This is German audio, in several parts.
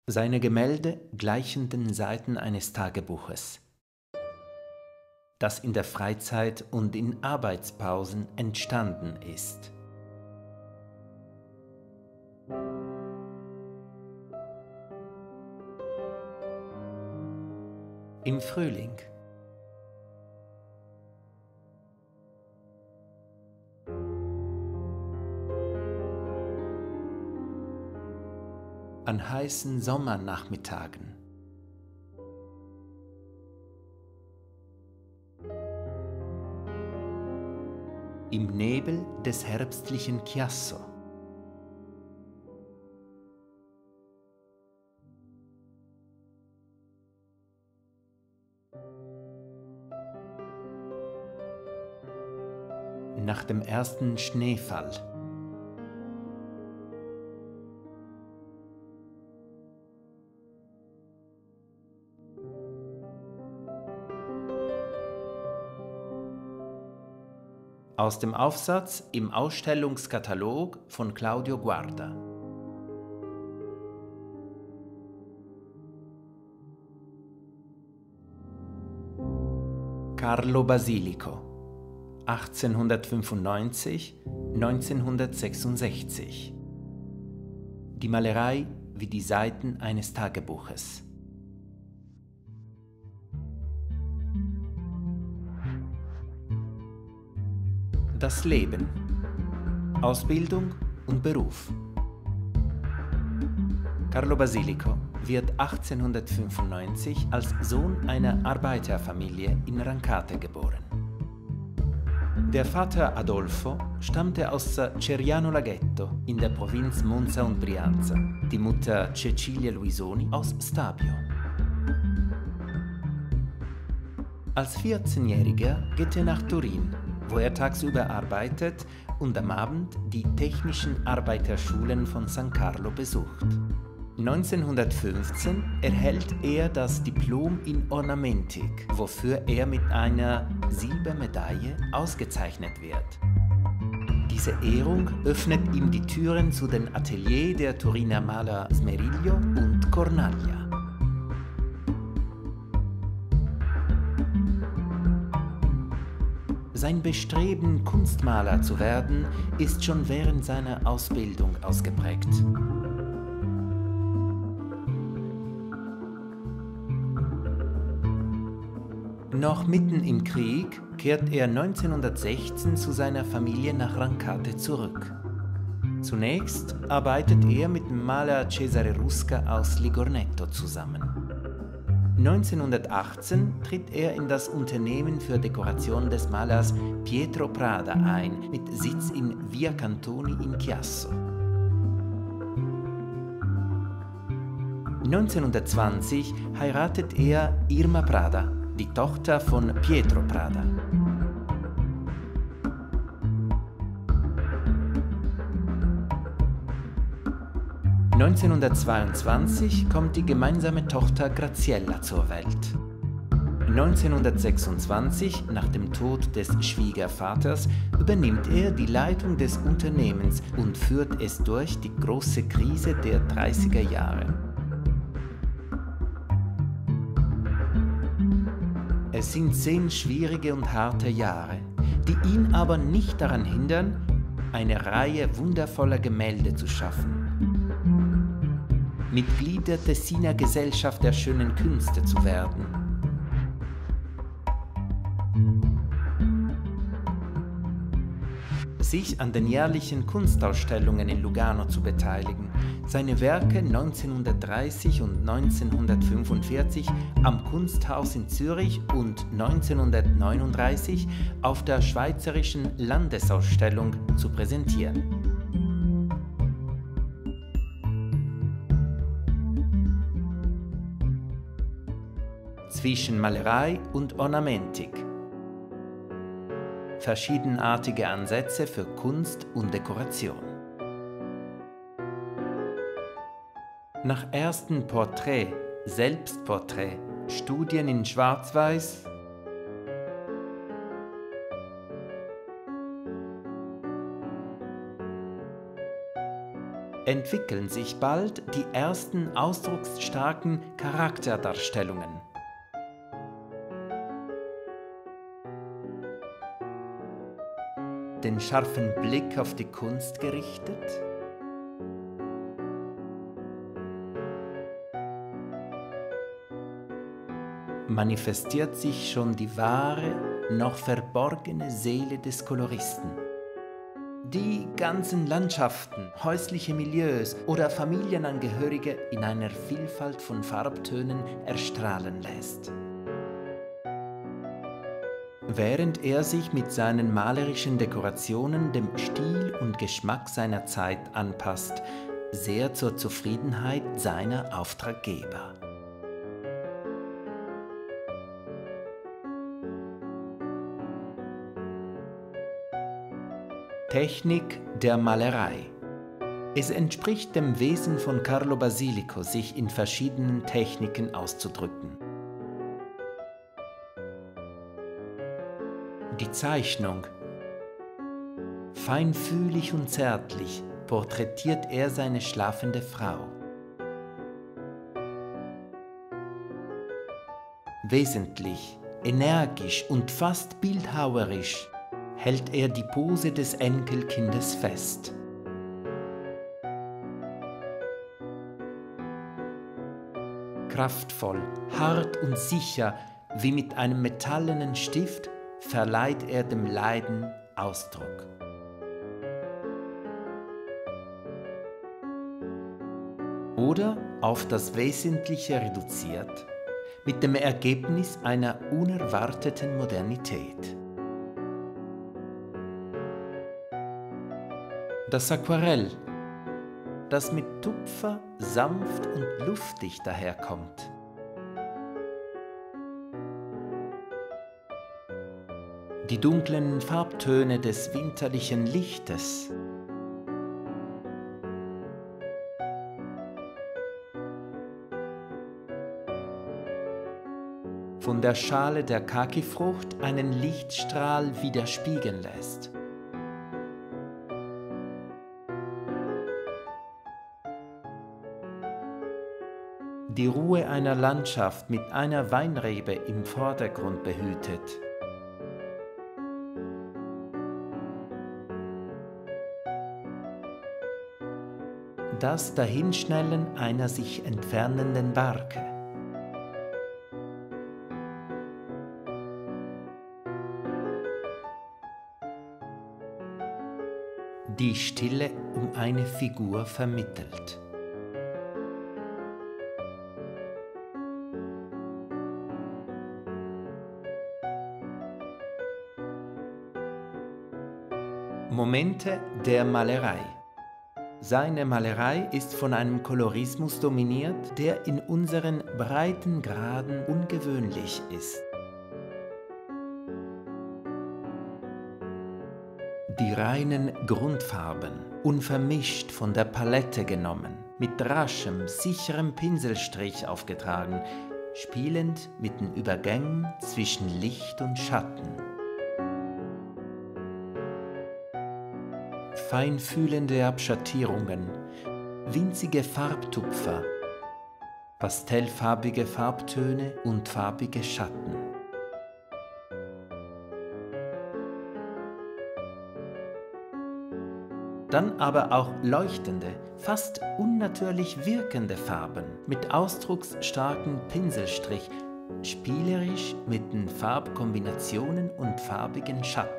Seine Gemälde gleichen den Seiten eines Tagebuches, das in der Freizeit und in Arbeitspausen entstanden ist. Im Frühling. An heißen Sommernachmittagen. Im Nebel des herbstlichen Chiasso. Nach dem ersten Schneefall. Aus dem Aufsatz im Ausstellungskatalog von Claudio Guarda. Carlo Basilico, 1895–1966. Die Malerei wie die Seiten eines Tagebuches. Das Leben, Ausbildung und Beruf. Carlo Basilico wird 1895 als Sohn einer Arbeiterfamilie in Rancate geboren. Der Vater Adolfo stammte aus Ceriano Laghetto in der Provinz Monza und Brianza, die Mutter Cecilia Luisoni aus Stabio. Als 14-Jähriger geht er nach Turin, wo er tagsüber arbeitet und am Abend die technischen Arbeiterschulen von San Carlo besucht. 1915 erhält er das Diplom in Ornamentik, wofür er mit einer Silbermedaille ausgezeichnet wird. Diese Ehrung öffnet ihm die Türen zu den Ateliers der Turiner Maler Smeriglio und Cornaglia. Sein Bestreben, Kunstmaler zu werden, ist schon während seiner Ausbildung ausgeprägt. Noch mitten im Krieg kehrt er 1916 zu seiner Familie nach Rancate zurück. Zunächst arbeitet er mit dem Maler Cesare Rusca aus Ligornetto zusammen. 1918 tritt er in das Unternehmen für Dekoration des Malers Pietro Prada ein, mit Sitz in Via Cantoni in Chiasso. 1920 heiratet er Irma Prada, die Tochter von Pietro Prada. (1922) kommt die gemeinsame Tochter Graziella zur Welt. 1926, nach dem Tod des Schwiegervaters, übernimmt er die Leitung des Unternehmens und führt es durch die große Krise der 30er Jahre. Es sind 10 schwierige und harte Jahre, die ihn aber nicht daran hindern, eine Reihe wundervoller Gemälde zu schaffen. Mitglied der Tessiner Gesellschaft der schönen Künste zu werden. Sich an den jährlichen Kunstausstellungen in Lugano zu beteiligen, seine Werke 1930 und 1945 am Kunsthaus in Zürich und 1939 auf der Schweizerischen Landesausstellung zu präsentieren. Zwischen Malerei und Ornamentik. Verschiedenartige Ansätze für Kunst und Dekoration. Nach ersten Porträt, Selbstporträt, Studien in Schwarz-Weiß, entwickeln sich bald die ersten ausdrucksstarken Charakterdarstellungen. Den scharfen Blick auf die Kunst gerichtet, manifestiert sich schon die wahre, noch verborgene Seele des Koloristen. Die ganzen Landschaften, häusliche Milieus oder Familienangehörige in einer Vielfalt von Farbtönen erstrahlen lässt. Während er sich mit seinen malerischen Dekorationen dem Stil und Geschmack seiner Zeit anpasst, sehr zur Zufriedenheit seiner Auftraggeber. Technik der Malerei. Es entspricht dem Wesen von Carlo Basilico, sich in verschiedenen Techniken auszudrücken. Die Zeichnung. Feinfühlig und zärtlich porträtiert er seine schlafende Frau. Wesentlich, energisch und fast bildhauerisch hält er die Pose des Enkelkindes fest. Kraftvoll, hart und sicher, wie mit einem metallenen Stift, verleiht er dem Leiden Ausdruck. Oder auf das Wesentliche reduziert, mit dem Ergebnis einer unerwarteten Modernität. Das Aquarell, das mit Tupfer sanft und luftig daherkommt. Die dunklen Farbtöne des winterlichen Lichtes. Von der Schale der Kakifrucht einen Lichtstrahl widerspiegeln lässt. Die Ruhe einer Landschaft mit einer Weinrebe im Vordergrund behütet. Das Dahinschnellen einer sich entfernenden Barke. Die Stille um eine Figur vermittelt. Momente der Malerei. Seine Malerei ist von einem Kolorismus dominiert, der in unseren Breitengraden ungewöhnlich ist. Die reinen Grundfarben, unvermischt von der Palette genommen, mit raschem, sicherem Pinselstrich aufgetragen, spielend mit den Übergängen zwischen Licht und Schatten. Feinfühlende Abschattierungen, winzige Farbtupfer, pastellfarbige Farbtöne und farbige Schatten. Dann aber auch leuchtende, fast unnatürlich wirkende Farben mit ausdrucksstarken Pinselstrich, spielerisch mit den Farbkombinationen und farbigen Schatten.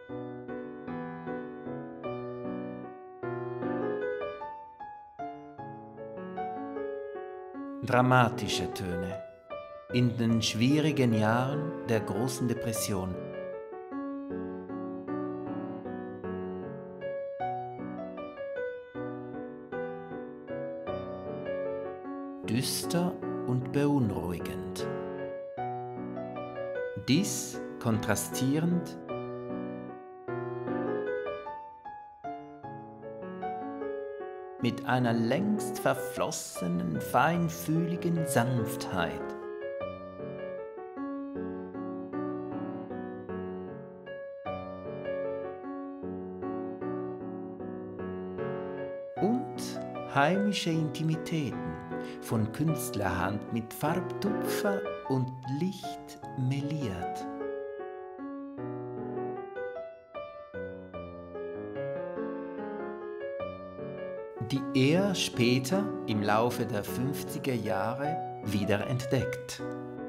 Dramatische Töne in den schwierigen Jahren der großen Depression. Düster und beunruhigend. Dies kontrastierend mit einer längst verflossenen, feinfühligen Sanftheit. Und heimische Intimitäten von Künstlerhand mit Farbtupfer und Licht meliert. Die er später im Laufe der 50er Jahre wiederentdeckt.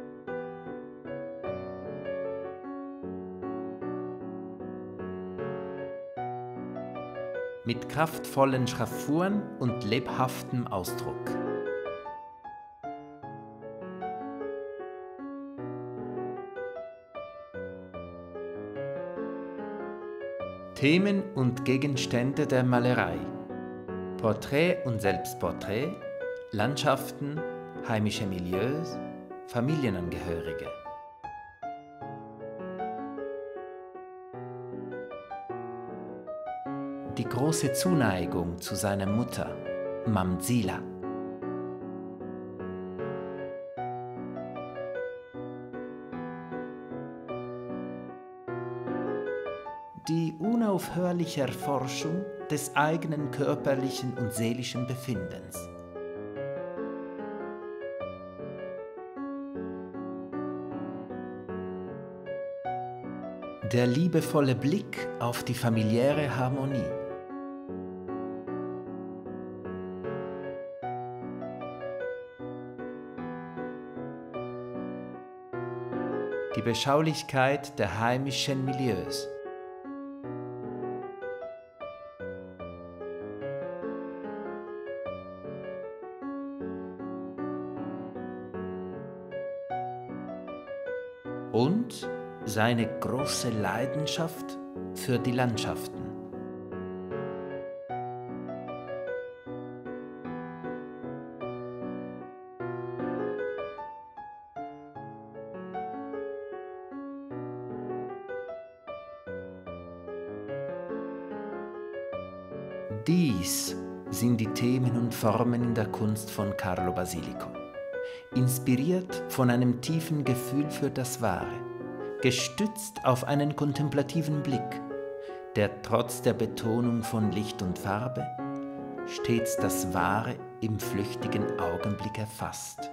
Mit kraftvollen Schraffuren und lebhaftem Ausdruck. Themen und Gegenstände der Malerei: Porträt und Selbstporträt, Landschaften, heimische Milieus, Familienangehörige. Die große Zuneigung zu seiner Mutter, Mamsila. Die unaufhörliche Erforschung des eigenen körperlichen und seelischen Befindens. Der liebevolle Blick auf die familiäre Harmonie. Die Beschaulichkeit der heimischen Milieus. Und seine große Leidenschaft für die Landschaften. Dies sind die Themen und Formen in der Kunst von Carlo Basilico, inspiriert von einem tiefen Gefühl für das Wahre, gestützt auf einen kontemplativen Blick, der trotz der Betonung von Licht und Farbe stets das Wahre im flüchtigen Augenblick erfasst.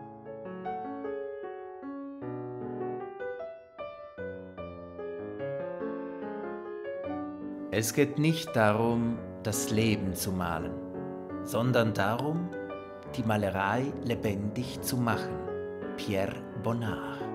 Es geht nicht darum, das Leben zu malen, sondern darum, die Malerei lebendig zu machen. Pierre Bonnard.